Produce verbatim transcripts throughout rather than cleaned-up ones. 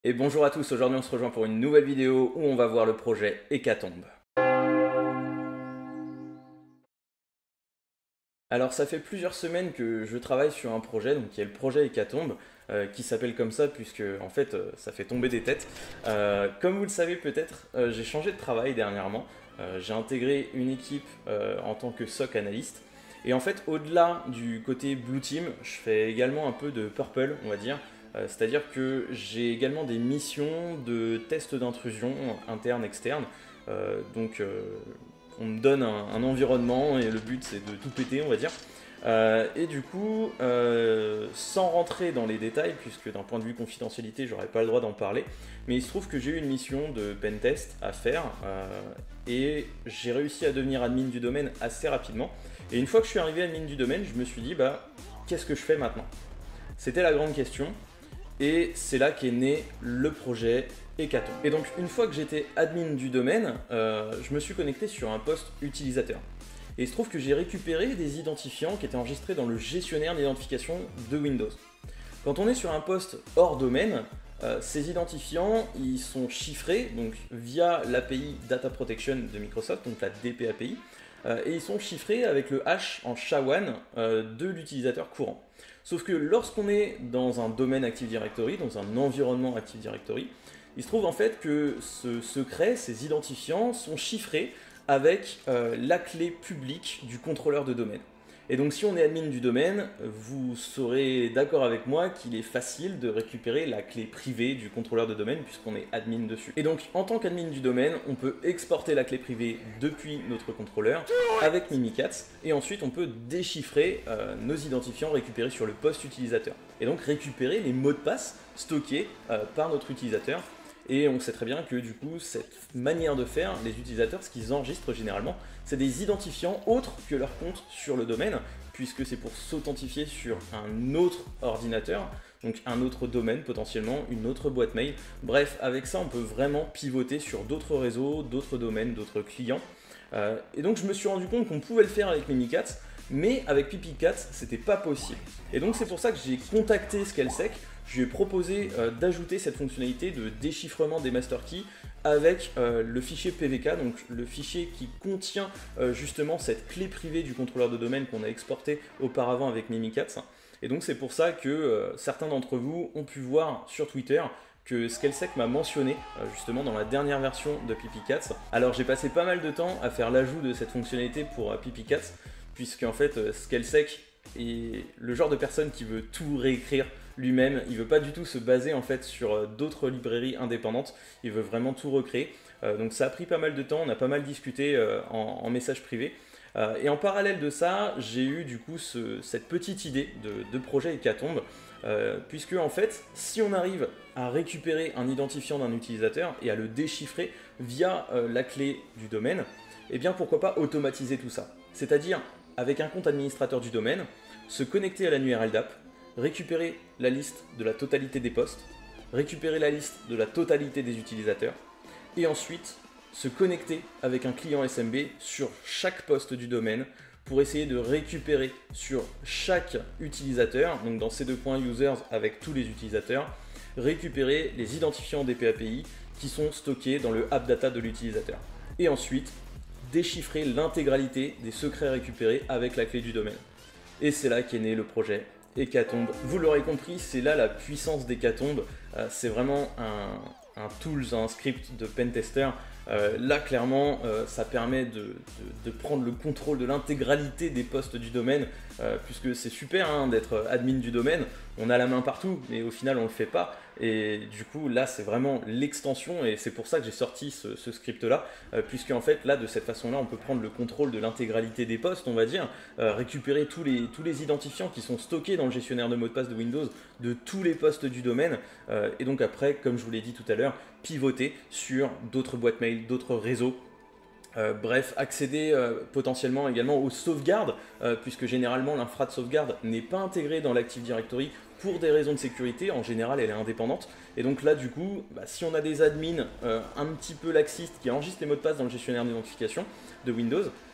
Et bonjour à tous, aujourd'hui on se rejoint pour une nouvelle vidéo où on va voir le projet Hécatombe. Alors ça fait plusieurs semaines que je travaille sur un projet, donc qui est le projet Hécatombe, euh, qui s'appelle comme ça puisque en fait euh, ça fait tomber des têtes. Euh, comme vous le savez peut-être, euh, j'ai changé de travail dernièrement. Euh, j'ai intégré une équipe euh, en tant que S O C analyste. Et en fait au-delà du côté Blue Team, je fais également un peu de Purple, on va dire. Euh, C'est-à-dire que j'ai également des missions de tests d'intrusion interne, externe. Euh, donc euh, on me donne un, un environnement et le but c'est de tout péter, on va dire. Euh, et du coup, euh, sans rentrer dans les détails, puisque d'un point de vue confidentialité, j'aurais pas le droit d'en parler, mais il se trouve que j'ai eu une mission de pentest à faire euh, et j'ai réussi à devenir admin du domaine assez rapidement. Et une fois que je suis arrivé admin du domaine, je me suis dit, bah, qu'est-ce que je fais maintenant? C'était la grande question. Et c'est là qu'est né le projet Hécatombe. Et donc une fois que j'étais admin du domaine, euh, je me suis connecté sur un poste utilisateur. Et il se trouve que j'ai récupéré des identifiants qui étaient enregistrés dans le gestionnaire d'identification de Windows. Quand on est sur un poste hors domaine, euh, ces identifiants ils sont chiffrés donc via l'A P I Data Protection de Microsoft, donc la D P A P I, euh, et ils sont chiffrés avec le hash en SHA one euh, de l'utilisateur courant. Sauf que lorsqu'on est dans un domaine Active Directory, dans un environnement Active Directory, il se trouve en fait que ce secret, ces identifiants sont chiffrés avec euh, la clé publique du contrôleur de domaine. Et donc si on est admin du domaine, vous serez d'accord avec moi qu'il est facile de récupérer la clé privée du contrôleur de domaine puisqu'on est admin dessus. Et donc en tant qu'admin du domaine, on peut exporter la clé privée depuis notre contrôleur avec Mimikatz et ensuite on peut déchiffrer euh, nos identifiants récupérés sur le poste utilisateur. Et donc récupérer les mots de passe stockés euh, par notre utilisateur. Et on sait très bien que du coup, cette manière de faire, les utilisateurs, ce qu'ils enregistrent généralement, c'est des identifiants autres que leur compte sur le domaine, puisque c'est pour s'authentifier sur un autre ordinateur, donc un autre domaine potentiellement, une autre boîte mail. Bref, avec ça, on peut vraiment pivoter sur d'autres réseaux, d'autres domaines, d'autres clients. Euh, et donc je me suis rendu compte qu'on pouvait le faire avec Mimikatz, mais avec PipiCat, c'était pas possible. Et donc c'est pour ça que j'ai contacté Scalesec. Je lui ai proposé euh, d'ajouter cette fonctionnalité de déchiffrement des master keys avec euh, le fichier P V K, donc le fichier qui contient euh, justement cette clé privée du contrôleur de domaine qu'on a exporté auparavant avec Mimikatz. Et donc c'est pour ça que euh, certains d'entre vous ont pu voir sur Twitter que Scalesec m'a mentionné euh, justement dans la dernière version de PipiCats. Alors j'ai passé pas mal de temps à faire l'ajout de cette fonctionnalité pour euh, PipiCats, puisque en fait euh, Scalesec est le genre de personne qui veut tout réécrire lui-même. Il veut pas du tout se baser en fait sur euh, d'autres librairies indépendantes. Il veut vraiment tout recréer. Euh, donc ça a pris pas mal de temps. On a pas mal discuté euh, en, en message privé. Euh, et en parallèle de ça, j'ai eu du coup ce, cette petite idée de, de projet Hécatombe. Euh, puisque en fait, si on arrive à récupérer un identifiant d'un utilisateur et à le déchiffrer via euh, la clé du domaine, eh bien pourquoi pas automatiser tout ça. C'est-à-dire, avec un compte administrateur du domaine, se connecter à l'A N U R L D A P, récupérer la liste de la totalité des postes, récupérer la liste de la totalité des utilisateurs, et ensuite se connecter avec un client S M B sur chaque poste du domaine pour essayer de récupérer sur chaque utilisateur, donc dans ces deux points users avec tous les utilisateurs, récupérer les identifiants D P A P I qui sont stockés dans le app data de l'utilisateur. Et ensuite, déchiffrer l'intégralité des secrets récupérés avec la clé du domaine. Et c'est là qu'est né le projet Hécatombe. Vous l'aurez compris, c'est là la puissance d'Hécatombe. Euh, c'est vraiment un, un tools, un script de pentester. Euh, là, clairement, euh, ça permet de, de, de prendre le contrôle de l'intégralité des postes du domaine, euh, puisque c'est super hein, d'être admin du domaine. On a la main partout, mais au final, on ne le fait pas. Et du coup, là, c'est vraiment l'extension, et c'est pour ça que j'ai sorti ce, ce script-là, euh, puisque en fait, là, de cette façon-là, on peut prendre le contrôle de l'intégralité des postes, on va dire, euh, récupérer tous les, tous les identifiants qui sont stockés dans le gestionnaire de mots de passe de Windows de tous les postes du domaine, euh, et donc après, comme je vous l'ai dit tout à l'heure, pivoter sur d'autres boîtes mail, d'autres réseaux. Euh, bref, accéder euh, potentiellement également aux sauvegardes, euh, puisque généralement l'infra de sauvegarde n'est pas intégrée dans l'Active Directory pour des raisons de sécurité. En général, elle est indépendante. Et donc là, du coup, bah, si on a des admins euh, un petit peu laxistes qui enregistrent les mots de passe dans le gestionnaire d'identification de Windows,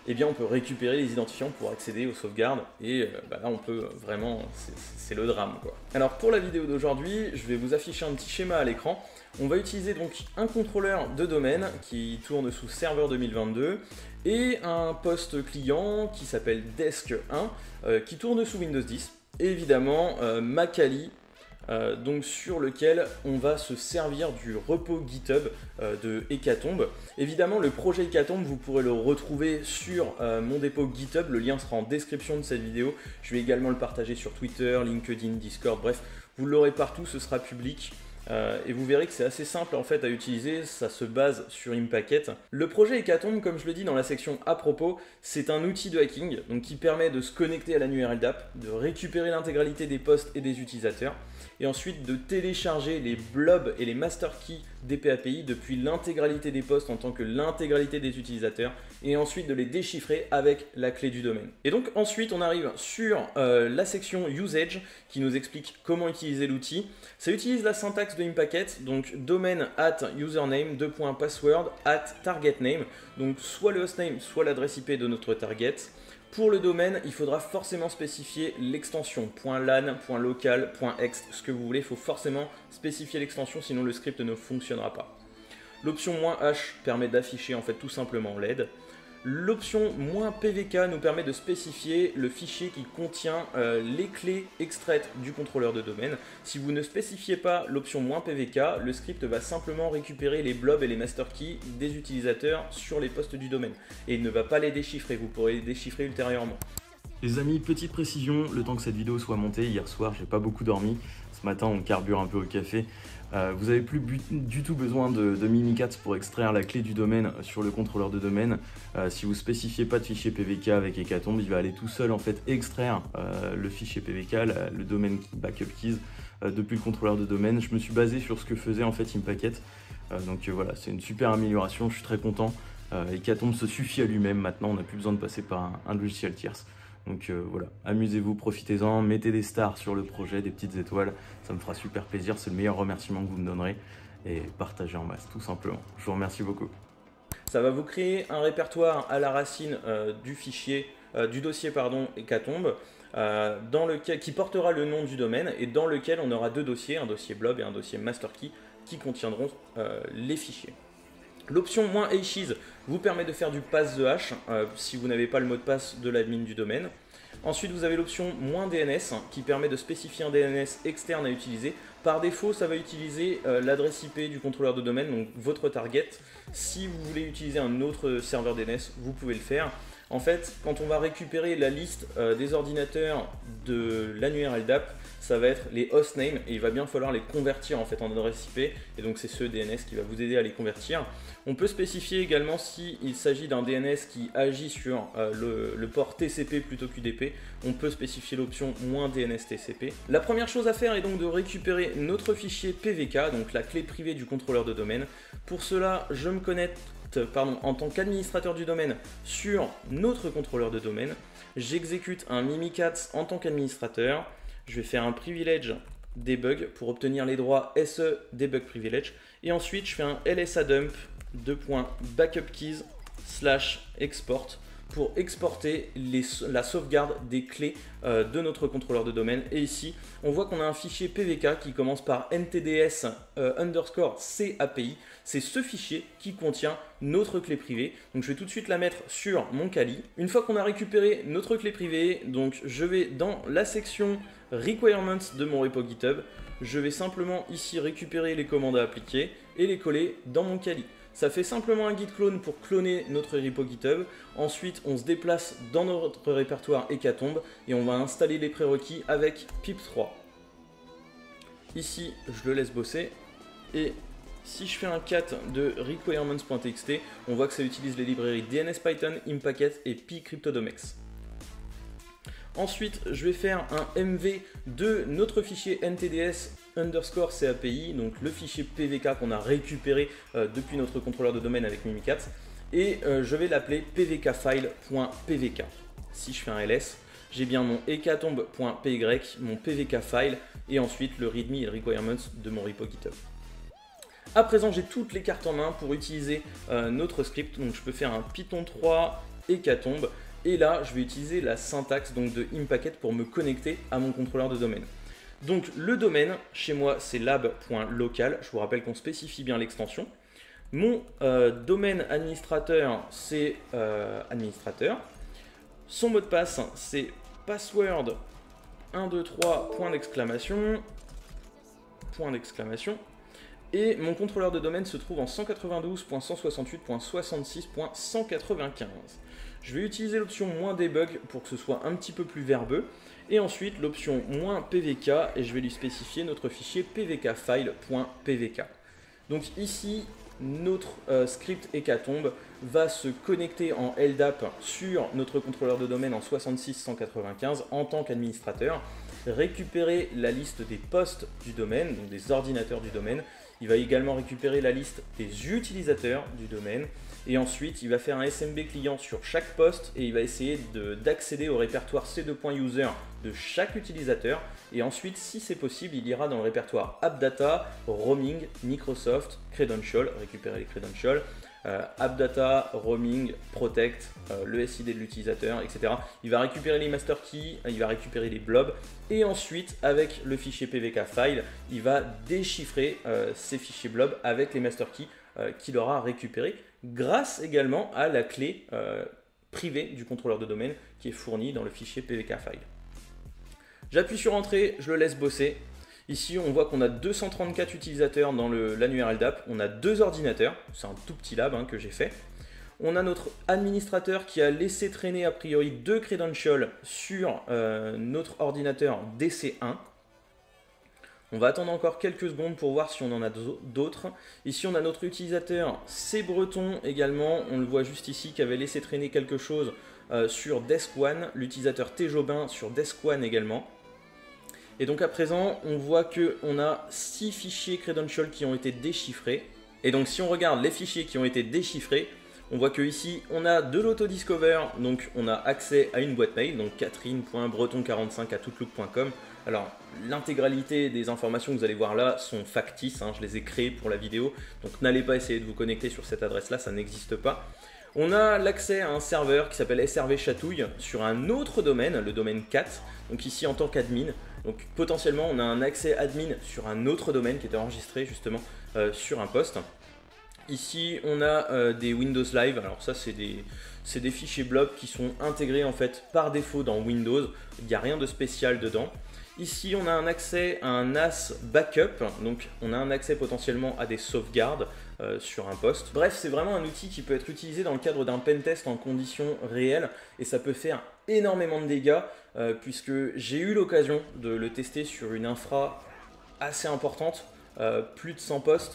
eh bien on peut récupérer les identifiants pour accéder aux sauvegardes et euh, bah là on peut vraiment, c'est le drame quoi. Alors pour la vidéo d'aujourd'hui, je vais vous afficher un petit schéma à l'écran. On va utiliser donc un contrôleur de domaine qui tourne sous serveur deux mille vingt-deux et un poste client qui s'appelle desk un euh, qui tourne sous Windows dix. Et évidemment euh, Macali, Euh, donc sur lequel on va se servir du repo GitHub euh, de Hécatombe. Évidemment le projet Hécatombe vous pourrez le retrouver sur euh, mon dépôt GitHub, le lien sera en description de cette vidéo. Je vais également le partager sur Twitter, LinkedIn, Discord, bref vous l'aurez partout, ce sera public. Euh, et vous verrez que c'est assez simple en fait à utiliser, ça se base sur Impacket. Le projet Hécatombe, comme je le dis dans la section à propos, c'est un outil de hacking donc qui permet de se connecter à l'A N U R L D A P, de récupérer l'intégralité des postes et des utilisateurs, et ensuite de télécharger les blobs et les master keys D P A P I depuis l'intégralité des postes en tant que l'intégralité des utilisateurs, et ensuite de les déchiffrer avec la clé du domaine. Et donc ensuite on arrive sur euh, la section Usage qui nous explique comment utiliser l'outil. Ça utilise la syntaxe de Impacket, donc domaine at username deux points password at target name, donc soit le hostname soit l'adresse I P de notre target. Pour le domaine, il faudra forcément spécifier l'extension .lan, .local, .ext, ce que vous voulez, il faut forcément spécifier l'extension, sinon le script ne fonctionnera pas. L'option -h permet d'afficher en fait tout simplement l'aide. L'option -pvk nous permet de spécifier le fichier qui contient euh, les clés extraites du contrôleur de domaine. Si vous ne spécifiez pas l'option -pvk, le script va simplement récupérer les blobs et les master keys des utilisateurs sur les postes du domaine. Et il ne va pas les déchiffrer, vous pourrez les déchiffrer ultérieurement. Les amis, petite précision, le temps que cette vidéo soit montée, hier soir j'ai pas beaucoup dormi, ce matin on carbure un peu au café. Euh, vous n'avez plus du tout besoin de, de Mimikatz pour extraire la clé du domaine sur le contrôleur de domaine. Euh, si vous spécifiez pas de fichier P V K avec Hécatombe, il va aller tout seul en fait extraire euh, le fichier P V K, la, le domaine backup keys euh, depuis le contrôleur de domaine. Je me suis basé sur ce que faisait en fait Impacket. Euh, donc euh, voilà, c'est une super amélioration, je suis très content. Euh, Hécatombe se suffit à lui-même maintenant, on n'a plus besoin de passer par un, un logiciel tierce. Donc euh, voilà, amusez-vous, profitez-en, mettez des stars sur le projet, des petites étoiles, ça me fera super plaisir, c'est le meilleur remerciement que vous me donnerez, et partagez en masse tout simplement. Je vous remercie beaucoup. Ça va vous créer un répertoire à la racine euh, du fichier, euh, du dossier pardon, Hécatombe, euh, dans lequel, qui portera le nom du domaine et dans lequel on aura deux dossiers, un dossier blob et un dossier master key qui contiendront euh, les fichiers. L'option -hashes vous permet de faire du pass the hash euh, si vous n'avez pas le mot de passe de l'admin du domaine. Ensuite, vous avez l'option -dns qui permet de spécifier un D N S externe à utiliser. Par défaut, ça va utiliser euh, l'adresse I P du contrôleur de domaine, donc votre target. Si vous voulez utiliser un autre serveur D N S, vous pouvez le faire. En fait, quand on va récupérer la liste euh, des ordinateurs de l'A N U R L D A P, ça va être les hostnames et il va bien falloir les convertir en fait en adresse I P, et donc c'est ce D N S qui va vous aider à les convertir. On peut spécifier également s'il s'agit d'un D N S qui agit sur euh, le, le port T C P plutôt qu'U D P, on peut spécifier l'option -dns T C P. La première chose à faire est donc de récupérer notre fichier P V K, donc la clé privée du contrôleur de domaine. Pour cela, je me connecte Pardon, en tant qu'administrateur du domaine sur notre contrôleur de domaine. J'exécute un Mimikatz en tant qu'administrateur. Je vais faire un privilege debug pour obtenir les droits S E debug privilege. Et ensuite, je fais un lsadump deux.backupkeys slash export pour exporter les, la sauvegarde des clés euh, de notre contrôleur de domaine. Et ici, on voit qu'on a un fichier P V K qui commence par ntds euh, underscore capi. C'est ce fichier qui contient notre clé privée. Donc je vais tout de suite la mettre sur mon Kali. Une fois qu'on a récupéré notre clé privée, donc je vais dans la section requirements de mon repo GitHub. Je vais simplement ici récupérer les commandes à appliquer et les coller dans mon Kali. Ça fait simplement un git clone pour cloner notre repo GitHub. Ensuite, on se déplace dans notre répertoire Hécatombe et on va installer les prérequis avec pip trois. Ici, je le laisse bosser. Et si je fais un cat de requirements.txt, on voit que ça utilise les librairies D N S Python, Impacket et pycryptodomex. Ensuite, je vais faire un M V de notre fichier ntds underscore capi, donc le fichier P V K qu'on a récupéré euh, depuis notre contrôleur de domaine avec Mimikatz, et euh, je vais l'appeler pvkfile.pvk. Si je fais un ls, j'ai bien mon hécatombe.py, mon pvkfile, et ensuite le readme et le requirements de mon repo GitHub. À présent, j'ai toutes les cartes en main pour utiliser euh, notre script, donc je peux faire un python trois Hécatombe. Et là, je vais utiliser la syntaxe donc, de Impacket pour me connecter à mon contrôleur de domaine. Donc le domaine, chez moi, c'est lab.local. Je vous rappelle qu'on spécifie bien l'extension. Mon euh, domaine administrateur, c'est euh, administrateur. Son mot de passe, c'est password un deux trois point d'exclamation. Point d'exclamation. Et mon contrôleur de domaine se trouve en cent quatre-vingt-douze point cent soixante-huit point soixante-six point cent quatre-vingt-quinze. Je vais utiliser l'option moins debug pour que ce soit un petit peu plus verbeux. Et ensuite l'option moins pvk et je vais lui spécifier notre fichier pvkfile.pvk. Donc ici, notre euh, script Hécatombe va se connecter en L D A P sur notre contrôleur de domaine en soixante-six cent quatre-vingt-quinze en tant qu'administrateur, récupérer la liste des postes du domaine, donc des ordinateurs du domaine. Il va également récupérer la liste des utilisateurs du domaine et ensuite il va faire un S M B client sur chaque poste et il va essayer d'accéder au répertoire c deux point user de chaque utilisateur et ensuite si c'est possible il ira dans le répertoire AppData, Roaming, Microsoft, Credential, récupérer les credentials, euh, AppData, Roaming, Protect, euh, le S I D de l'utilisateur, et cetera. Il va récupérer les master keys, il va récupérer les blobs et ensuite avec le fichier pvkfile, il va déchiffrer euh, ces fichiers blobs avec les master keys euh, qu'il aura récupérés grâce également à la clé euh, privée du contrôleur de domaine qui est fournie dans le fichier pvkfile. J'appuie sur Entrée, je le laisse bosser. Ici, on voit qu'on a deux cent trente-quatre utilisateurs dans l'annuaire L D A P. On a deux ordinateurs, c'est un tout petit lab hein, que j'ai fait. On a notre administrateur qui a laissé traîner a priori deux credentials sur euh, notre ordinateur D C un. On va attendre encore quelques secondes pour voir si on en a d'autres. Ici, on a notre utilisateur C Breton également. On le voit juste ici qui avait laissé traîner quelque chose euh, sur Desk One. L'utilisateur T Jobin sur Desk One également. Et donc à présent, on voit qu'on a six fichiers credentials qui ont été déchiffrés. Et donc si on regarde les fichiers qui ont été déchiffrés, on voit que ici on a de l'autodiscover, donc on a accès à une boîte mail, donc catherine point breton quarante-cinq arobase outlook point com. Alors l'intégralité des informations que vous allez voir là sont factices, hein, je les ai créées pour la vidéo, donc n'allez pas essayer de vous connecter sur cette adresse là, ça n'existe pas. On a l'accès à un serveur qui s'appelle S R V Chatouille sur un autre domaine, le domaine quatre, donc ici en tant qu'admin. Donc potentiellement on a un accès admin sur un autre domaine qui est enregistré justement euh, sur un poste. Ici on a euh, des Windows Live, alors ça c'est des, c'est des fichiers blob qui sont intégrés en fait par défaut dans Windows, il n'y a rien de spécial dedans. Ici on a un accès à un N A S backup, donc on a un accès potentiellement à des sauvegardes euh, sur un poste. Bref, c'est vraiment un outil qui peut être utilisé dans le cadre d'un pentest en conditions réelles et ça peut faire énormément de dégâts euh, puisque j'ai eu l'occasion de le tester sur une infra assez importante, euh, plus de cent postes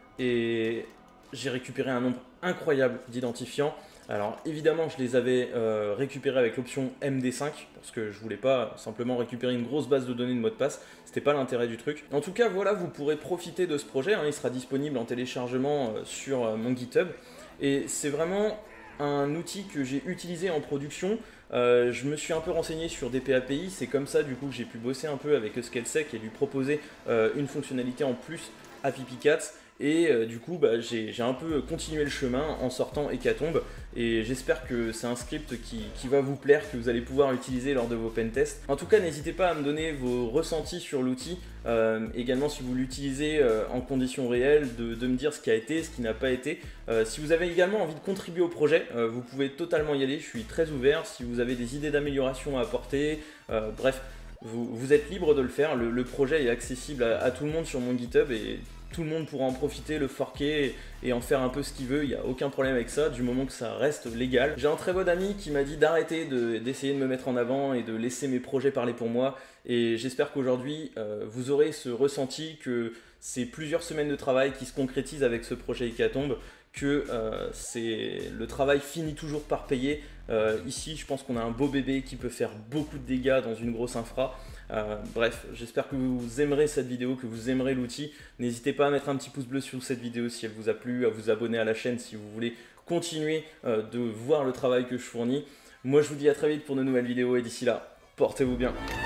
et j'ai récupéré un nombre incroyable d'identifiants. Alors évidemment je les avais euh, récupérés avec l'option M D cinq parce que je voulais pas simplement récupérer une grosse base de données de mot de passe, c'était pas l'intérêt du truc. En tout cas voilà, vous pourrez profiter de ce projet, hein, il sera disponible en téléchargement euh, sur euh, mon GitHub et c'est vraiment un outil que j'ai utilisé en production. Euh, je me suis un peu renseigné sur D P A P I, c'est comme ça du coup que j'ai pu bosser un peu avec Euskalsec et lui proposer euh, une fonctionnalité en plus à Pipicats. Et euh, du coup bah, j'ai un peu continué le chemin en sortant Hécatombe et j'espère que c'est un script qui, qui va vous plaire, que vous allez pouvoir utiliser lors de vos pentests. En tout cas n'hésitez pas à me donner vos ressentis sur l'outil, euh, également si vous l'utilisez euh, en conditions réelles, de, de me dire ce qui a été, ce qui n'a pas été. Euh, si vous avez également envie de contribuer au projet, euh, vous pouvez totalement y aller, je suis très ouvert. Si vous avez des idées d'amélioration à apporter, euh, bref, vous, vous êtes libre de le faire. Le, le projet est accessible à, à tout le monde sur mon GitHub et tout le monde pourra en profiter, le forquer et en faire un peu ce qu'il veut, il n'y a aucun problème avec ça, du moment que ça reste légal. J'ai un très bon ami qui m'a dit d'arrêter d'essayer de, de me mettre en avant et de laisser mes projets parler pour moi, et j'espère qu'aujourd'hui euh, vous aurez ce ressenti que c'est plusieurs semaines de travail qui se concrétisent avec ce projet Hécatombe, que euh, le travail finit toujours par payer. Euh, ici je pense qu'on a un beau bébé qui peut faire beaucoup de dégâts dans une grosse infra. Euh, bref, j'espère que vous aimerez cette vidéo, que vous aimerez l'outil. N'hésitez pas à mettre un petit pouce bleu sur cette vidéo si elle vous a plu, à vous abonner à la chaîne si vous voulez continuer euh, de voir le travail que je fournis. Moi je vous dis à très vite pour de nouvelles vidéos et d'ici là, portez-vous bien.